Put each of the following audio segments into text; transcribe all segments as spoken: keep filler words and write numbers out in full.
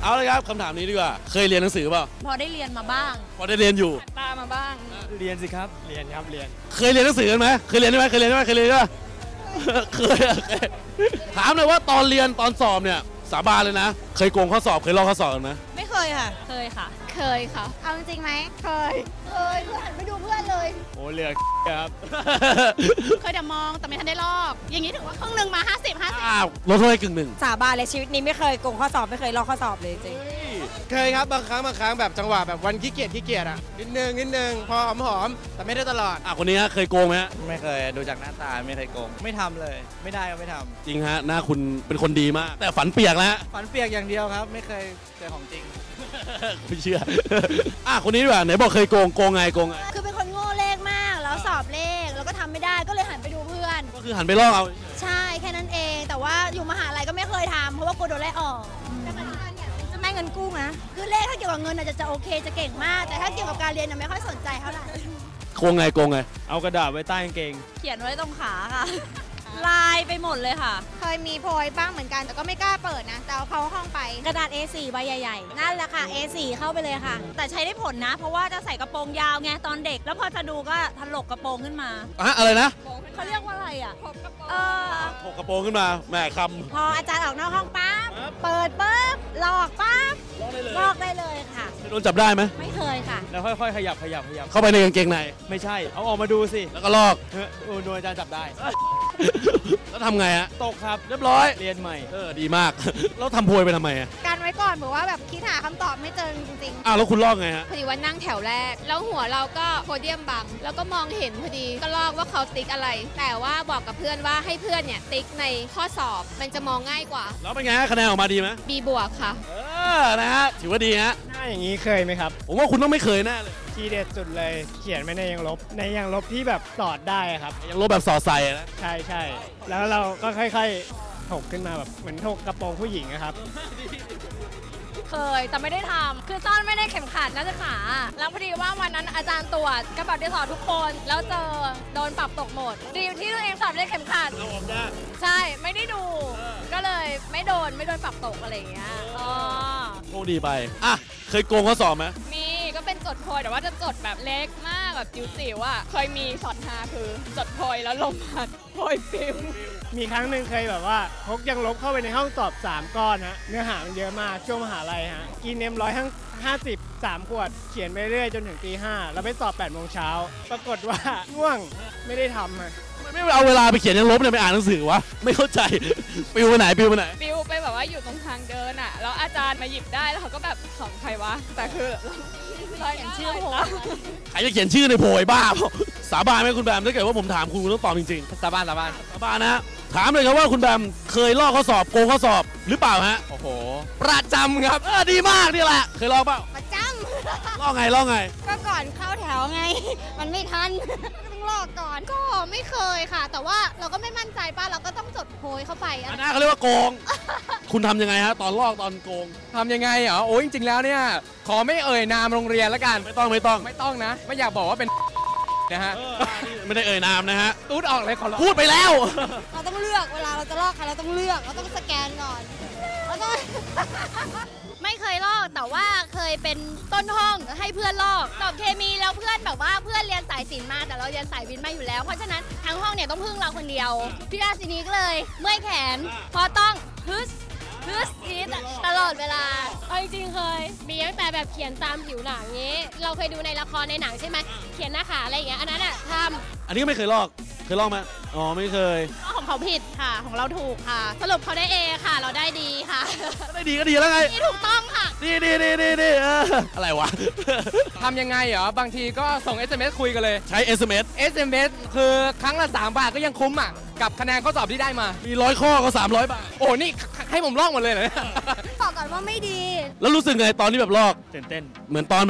เอาเลยครับคำถามนี้ดีกว่าเคยเรียนหนังสือเปล่าพอได้เรียนมาบ้างพอได้เรียนอยู่ตามาบ้างเรียนสิครับเรียนครับเรียนเคยเรียนหนังสือกันไหมเคยเรียนไหมเคยเรียนไหมเคยเรียนไหมเคยถามเลยว่าตอนเรียนตอนสอบเนี่ยสาบานเลยนะเคยโกงข้อสอบเคยลอกข้อสอบกันไหมไม่เคยค่ะเคยค่ะเคยค่ะเอาจริงไหมเคยเคยเพื่อนไม่ดูเพื่อนเลยโอ้เหลือครับเคยแต่มองแต่ไม่ทันได้ลอกอย่างนี้ถือว่าครึ่งหนึ่งมาห้าสิบห้าสิบลดโทษให้กึ่งหนึ่งสาบานเลยชีวิตนี้ไม่เคยโกงข้อสอบไม่เคยลอกข้อสอบเลยจริงเคยครับบางครั้งบางครั้งแบบจังหวะแบบวันขี้เกียจขี้เกียจอ่ะนิดนึงนิดนึงพอหอมหอมแต่ไม่ได้ตลอดอ่ะคนนี้ฮะเคยโกงไหมไม่เคยดูจากหน้าตาไม่เคยโกงไม่ทำเลยไม่ได้ก็ไม่ทำจริงฮะหน้าคุณเป็นคนดีมากแต่ฝันเปียกแล้วฝันเปียกอย่างเดียวครับไม่เคยเจอของจริงไม่เชื่ออ่ะคนนี้ดีกว่าไหนบอกเคยโกงโกงไงโกงไงคือเป็นคนโง่เลขมากแล้วสอบเลขแล้วก็ทำไม่ได้ก็เลยหันไปดูเพื่อนก็คือหันไปลอกเอาใช่แค่นั้นเองแต่ว่าอยู่มหาลัยก็ไม่เคยทำเพราะว่ากลัวโดนไล่ออกแต่ปัจจุบันเนี่ยจะแม่เงินกู้นะคือเลขถ้าเกี่ยวกับเงินอาจจะจะโอเคจะเก่งมากแต่ถ้าเกี่ยวกับการเรียนไม่ค่อยสนใจเท่าไหร่โกงไงโกงไงเอากระดาษไว้ใต้กางเกงเขียนไว้ตรงขาค่ะลายไปหมดเลยค่ะเคยมีโพยบ้างเหมือนกันแต่ก็ไม่กล้าเปิดนะแต่เอาเข้าห้องไปกระดาษ เอ โฟร์ ใบใหญ่ๆนั่นแหละค่ะ เอ โฟร์ เข้าไปเลยค่ะแต่ใช้ได้ผลนะเพราะว่าจะใส่กระโปรงยาวไงตอนเด็กแล้วพอจะดูก็ถลกกระโปรงขึ้นมาอะอะไรนะเขาเรียกว่าอะไรอ่ะเออถกกระโปรงขึ้นมาแหมคำพออาจารย์ออกนอกห้องปั๊บเปิดปุ๊บหลอกปั๊บลอกได้เลยค่ะโดนจับได้ไหมไม่เคยค่ะแล้วค่อยๆขยับขยับขยับเข้าไปในกางเกงในไม่ใช่เอาออกมาดูสิแล้วก็ลอกเออโดนอาจารย์จับได้แล้วทำไงฮะตกครับเรียบร้อยเรียนใหม่เออดีมากแล้วทำโพยไปทำไมอ่ะการไว้ก่อนบอกว่าแบบคิดหาคำตอบไม่เจอจริงๆอ้าวแล้วคุณลอกไงฮะพอดีว่านั่งแถวแรกแล้วหัวเราก็โพเดียมบังแล้วก็มองเห็นพอดีก็ลอกว่าเขาติ๊กอะไรแต่ว่าบอกกับเพื่อนว่าให้เพื่อนเนี่ยติ๊กในข้อสอบมันจะมองง่ายกว่าแล้วเป็นไงคะแนนออกมาดีไหม B บวกค่ะเออนะฮะถือว่าดีฮะหน้าอย่างนี้เคยไหมครับผมว่าคุณต้องไม่เคยแน่เลยทีเด็ดสุดเลยเขียนไม่ในยังลบในยังลบที่แบบสอดได้ครับยังลบแบบสอดใส่นะใช่ใช่แล้วเราก็ค่อยๆถกขึ้นมาแบบเหมือนถกกระโปรงผู้หญิงนะครับเคยแต่ไม่ได้ทำคือซ่อนไม่ได้เข็มขัดนักศึกษาแล้วพอดีว่าวันนั้นอาจารย์ตรวจกระเป๋าดินสอทุกคนแล้วเจอโดนปรับตกหมดดีที่ตัวเองสอบได้เข็มขัดเอาออกได้ใช่ไม่ได้ดูก็เลยไม่โดนไม่โดนปรับตกอะไรอย่างเงี้ยอ๋อโชคดีไปอ่ะเคยโกงข้อสอบไหมมีก็เป็นจดโพยแต่ว่าจะจดแบบเล็กมากแบบจิ๋วๆอ่ะเคยมีช็อตฮาคือจดโพยแล้วลมพัดโพยปิวมีครั้งหนึ่งเคยแบบว่าพกยังลบเข้าไปในห้องสอบสามก้อนฮะเนื้อหามันเยอะมากช่วงมหาลัยฮะกินเอ็มร้อยทั้งห้าสิบสามขวดเขียนไปเรื่อยจนถึงตีห้าแล้วไปสอบแปดโมงเช้าปรากฏว่าง่วงไม่ได้ทำฮะไม่เอาเวลาไปเขียนยังลบเนี่ยไปอ่านหนังสือวะไม่เข้าใจปิวไปไหนปิวไปไหนปิวไปแบบว่าอยู่ตรงทางเดินอ่ะแล้วอาจารย์มาหยิบได้แล้วเขาก็แบบของใครวะแต่คือเขียนชื่อผมใครจะเขียนชื่อในโพยบ้าสาบานไหมคุณแบมถ้าเกิดว่าผมถามคุณคุณต้องตอบจริงๆสาบานสาบานสาบานนะถามเลยครับว่าคุณแบมเคยลอกข้อสอบโกงข้อสอบหรือเปล่าฮะโอ้โหประจำครับเออดีมากนี่แหละเคยลอกเปล่าประจำลอกไงลอกไงก็ก่อนเข้าแถวไงมันไม่ทันต้องลอกก่อนก็ไม่เคยค่ะแต่ว่าเราก็ไม่มั่นใจป้าเราก็ต้องจดโพยเข้าไปอันนั้นเขาเรียกว่าโกงคุณทำยังไงฮะตอนลอกตอนโกงทำยังไงเหรอโอ้ยจริงๆแล้วเนี่ยขอไม่เอ่ยนามโรงเรียนแล้วกันไม่ต้องไม่ต้องไม่ต้องนะไม่อยากบอกว่าเป็นนะฮะไม่ได้เอ่ยนามนะฮะตูดออกเลยขอพูดไปแล้วเราต้องเลือกเวลาเราจะลอกใครเราต้องเลือกเราต้องสแกนก่อนเราต้องไม่เคยลอกแต่ว่าเคยเป็นต้นห้องให้เพื่อนลอกสอบเคมีแล้วเพื่อนแบบว่าเพื่อนเรียนสายศิลป์มาแต่เราเรียนสายวิทย์มาอยู่แล้วเพราะฉะนั้นทั้งห้องเนี่ยต้องพึ่งเราคนเดียวพี่ราศีนี้ก็เลยเมื่อยแขนพอต้องฮึสฮึสอีทตลอดเวลาเอาจริงๆเคยมีตั้งแต่แบบเขียนตามผิวหนังงี้เราเคยดูในละครในหนังใช่ไหมเขียนหน้าขาอะไรอย่างเงี้ยอันนั้นอะทำอันนี้ก็ไม่เคยลอกเคยลอกไหมอ๋อไม่เคยของเขาผิดค่ะของเราถูกค่ะสรุปเขาได้ A ค่ะเราได้ดีค่ะได้ดีก็ดีแล้วไงนี่ถูกต้องค่ะดีดีดีดีดีอะไรวะทำยังไงเหรอบางทีก็ส่ง เอส เอ็ม เอส คุยกันเลยใช้ เอส เอ็ม เอสเอส เอ็ม เอส คือครั้งละสามบาทก็ยังคุ้มอ่ะกับคะแนนข้อสอบที่ได้มามีร้อยข้อก็สามร้อยบาทโอ้นี่ให้ผมลอกหมดเลยเหรอบอกก่อนว่าไม่ดีแล้วรู้สึกไงตอนที่แบบลอกตื่นเต้นเหมือนตอนแบบ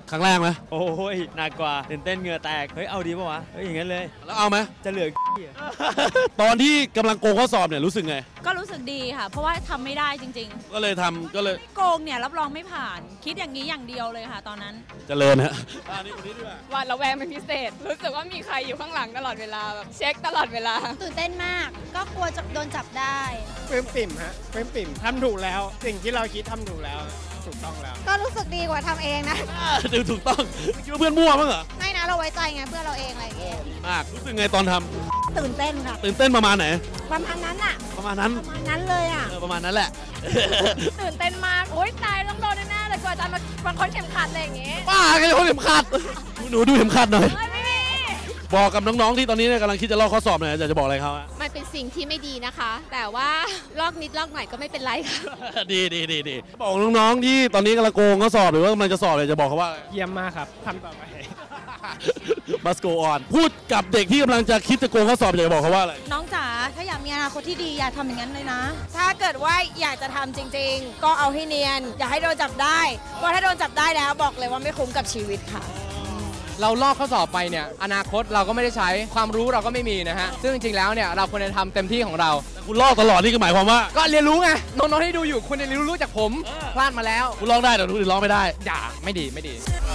ครั้งแรกไหมโอ้ยหนักกว่าตื่นเต้นเหงื่อแตกเฮ้ยเอาดีป่าวะเฮ้ยอย่างนั้นเลยแล้วเอาไหมจะเหลือตอนที่กำลังโกงข้อสอบเนี่ยรู้สึกไงก็รู้สึกดีค่ะ เพราะว่าทำไม่ได้จริงก็เลยทำก็เลยๆ โกงเนี่ยรับรองไม่ผ่าน คิดอย่างนี้อย่างเดียวเลยค่ะตอนนั้นเจริญฮะอันนี้คนนี้ด้วยหวาดระแวงเป็นพิเศษ รู้สึกว่ามีใครอยู่ข้างหลังตลอดเวลาแบบเช็คตลอดเวลาตื่นเต้นมาก ก็กลัวจะโดนจับได้ปลื้มปิ่มฮะปลื้มปิ่มทำถูกแล้ว สิ่งที่เราคิดทำถูกแล้วถูกต้องแล้วก็รู้สึกดีกว่าทำเองนะดูถูกต้องคิดว่าเพื่อนมั่วมั้งเหรอไม่นะเราไว้ใจไงเพื่อนเราเองอะไรอย่างเงี้ยดีมากรู้สึกไงตอนทำตื่นเต้นค่ะตื่นเต้นประมาณไหนประมาณนั้นอะประมาณนั้นประมาณนั้นเลยอะเออประมาณนั้นแหละตื่นเต้นมากโอ๊ยตายต้องโดนแน่ๆเลยกว่าอาจารย์มาบางคนเข็มขัดอะไรอย่างเงี้ยป้าแกจะคนเข็มขัดหนูดูเข็มขัดหน่อยเฮ้ยไม่มีบอกกับน้องๆที่ตอนนี้เนี่ยกำลังคิดจะลอกข้อสอบหน่อยอยากจะบอกอะไรเขาอะมันเป็นสิ่งที่ไม่ดีนะคะ แต่ว่าลอกนิดลอกหน่อยก็ไม่เป็นไรค่ะดีดีดีดีบอกน้องๆที่ตอนนี้กำลังโกงข้อสอบหรือว่ากำลังจะสอบเลยจะบอกเขาว่าเยี่ยมมากครับทำต่อไป must go on พูดกับเด็กที่กำลังจะคิดจะโกงข้อสอบอยากจะบอกเขาว่าอะไรน้องจ๋าถ้าอยากมีอนาคตที่ดีอย่าทำอย่างนั้นเลยนะถ้าเกิดว่าอยากจะทำจริงๆ ก็เอาให้เนียน อย่าให้โดนจับได้ เพราะถ้าโดนจับได้แล้วบอกเลยว่าไม่คุ้มกับชีวิตค่ะเราลอกข้อสอบไปเนี่ยอนาคตเราก็ไม่ได้ใช้ความรู้เราก็ไม่มีนะฮะซึ่งจริงๆแล้วเนี่ยเราควรจะทำเต็มที่ของเราคุณลอกตลอดนี่ก็หมายความว่าก็เรียนรู้ไงน้องๆที่ดูอยู่คุณเรียนรู้จากผมพลาดมาแล้วคุณลอกได้แต่คุณอื่นลอกไม่ได้อย่าไม่ดีไม่ดี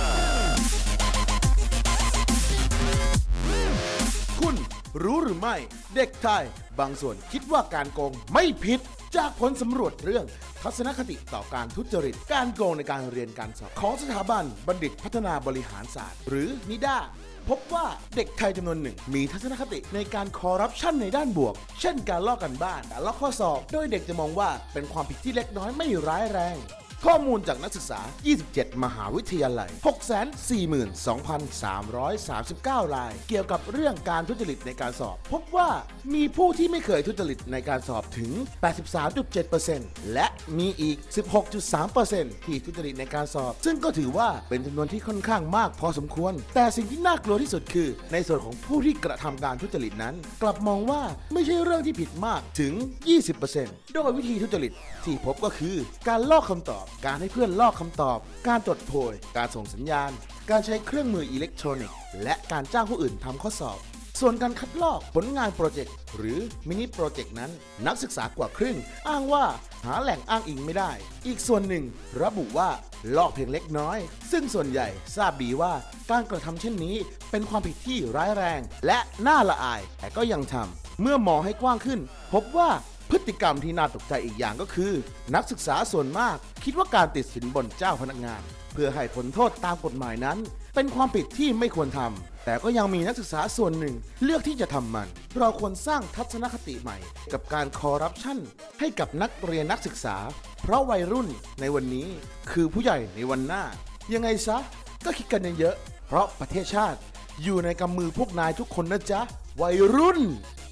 คุณรู้หรือไม่เด็กไทยบางส่วนคิดว่าการโกงไม่ผิดจากผลสำรวจเรื่องทัศนคติต่อการทุจริตการโกงในการเรียนการสอบของสถาบันบัณฑิตพัฒนาบริหารศาสตร์หรือนิด้าพบว่าเด็กไทยจำนวนหนึ่งมีทัศนคติในการคอร์รัปชันในด้านบวกเช่นการลอกกันบ้านการลอกข้อสอบโดยเด็กจะมองว่าเป็นความผิดที่เล็กน้อยไม่ร้ายแรงข้อมูลจากนักศึกษา ยี่สิบเจ็ด มหาวิทยาลัย หกแสนสี่หมื่นสองพันสามร้อยสามสิบเก้า ราย เกี่ยวกับเรื่องการทุจริตในการสอบ พบว่ามีผู้ที่ไม่เคยทุจริตในการสอบถึง แปดสิบสามจุดเจ็ดเปอร์เซ็นต์ และมีอีก สิบหกจุดสามเปอร์เซ็นต์ ที่ทุจริตในการสอบ ซึ่งก็ถือว่าเป็นจำนวนที่ค่อนข้างมากพอสมควร แต่สิ่งที่น่ากลัวที่สุดคือ ในส่วนของผู้ที่กระทำการทุจริตนั้น กลับมองว่าไม่ใช่เรื่องที่ผิดมากถึง ยี่สิบเปอร์เซ็นต์ โดยวิธีทุจริตที่พบก็คือการลอกคำตอบการให้เพื่อนลอกคำตอบการจดโพยการส่งสัญญาณการใช้เครื่องมืออิเล็กทรอนิกส์และการจ้างผู้อื่นทำข้อสอบส่วนการคัดลอกผลงานโปรเจกต์หรือมินิโปรเจกต์นั้นนักศึกษากว่าครึ่งอ้างว่าหาแหล่งอ้างอิงไม่ได้อีกส่วนหนึ่งระบุว่าลอกเพียงเล็กน้อยซึ่งส่วนใหญ่ทราบดีว่าการกระทำเช่นนี้เป็นความผิดที่ร้ายแรงและน่าละอายแต่ก็ยังทำเมื่อมองให้กว้างขึ้นพบว่าพฤติกรรมที่น่าตกใจอีกอย่างก็คือนักศึกษาส่วนมากคิดว่าการติดสินบนเจ้าพนักงานเพื่อให้ผลโทษตามกฎหมายนั้นเป็นความผิดที่ไม่ควรทำแต่ก็ยังมีนักศึกษาส่วนหนึ่งเลือกที่จะทำมันเราควรสร้างทัศนคติใหม่กับการคอร์รัปชันให้กับนักเรียนนักศึกษาเพราะวัยรุ่นในวันนี้คือผู้ใหญ่ในวันหน้ายังไงซะก็คิดกันเยอะๆเพราะประเทศชาติอยู่ในกำมือพวกนายทุกคนนะจ๊ะวัยรุ่น